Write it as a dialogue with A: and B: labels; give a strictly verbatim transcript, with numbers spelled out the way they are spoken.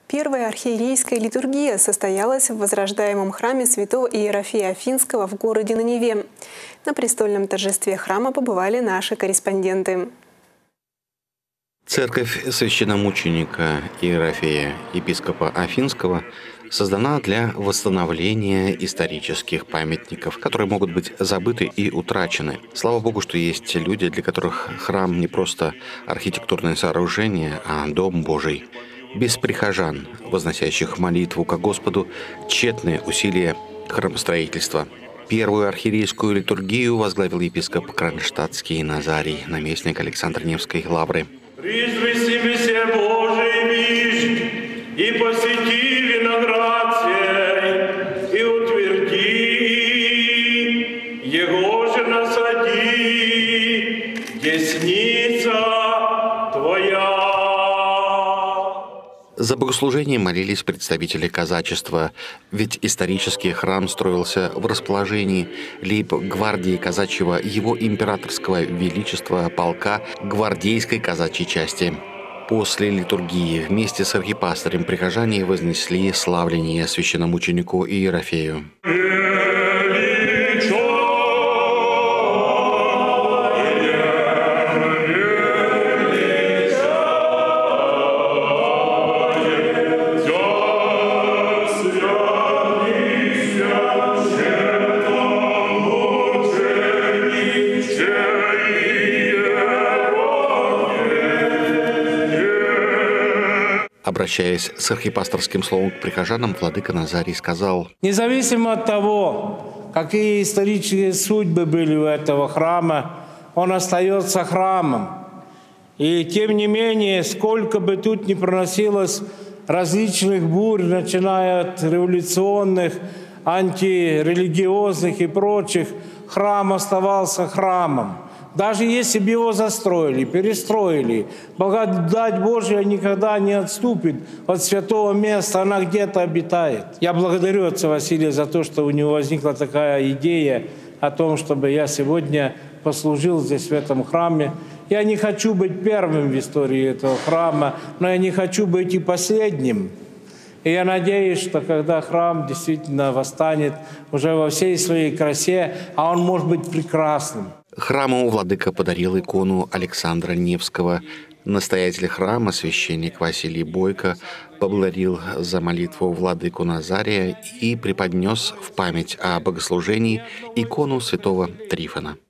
A: Первая архиерейская литургия состоялась в возрождаемом храме святого Иерофея Афинского в городе на Неве. На престольном торжестве храма побывали наши корреспонденты.
B: Церковь священномученика Иерофея, епископа Афинского, создана для восстановления исторических памятников, которые могут быть забыты и утрачены. Слава Богу, что есть люди, для которых храм не просто архитектурное сооружение, а дом Божий. Без прихожан, возносящих молитву ко Господу, тщетные усилия храмостроительства. Первую архиерейскую литургию возглавил епископ Кронштадтский Назарий, наместник Александро-Невской лавры.
C: «Призвесимися Божий виждь, и посети виноград сей, и утверди, его же насади, десница Твоя».
B: За богослужением молились представители казачества, ведь исторический храм строился в расположении лейб-гвардии казачьего его императорского величества полка гвардейской казачьей части. После литургии вместе с архипастырем прихожане вознесли славление священномученику Иерофею. Обращаясь с архипасторским словом к прихожанам, владыка Назарий сказал:
D: «Независимо от того, какие исторические судьбы были у этого храма, он остается храмом. И тем не менее, сколько бы тут ни проносилось различных бурь, начиная от революционных, антирелигиозных и прочих, храм оставался храмом. Даже если бы его застроили, перестроили, благодать Божья никогда не отступит от святого места, она где-то обитает». Я благодарю отца Василия за то, что у него возникла такая идея о том, чтобы я сегодня послужил здесь, в этом храме. Я не хочу быть первым в истории этого храма, но я не хочу быть и последним. И я надеюсь, что когда храм действительно восстанет уже во всей своей красе, а он может быть прекрасным.
B: Храму владыка подарил икону Александра Невского. Настоятель храма, священник Василий Бойко, поблагодарил за молитву владыку Назария и преподнес в память о богослужении икону святого Трифона.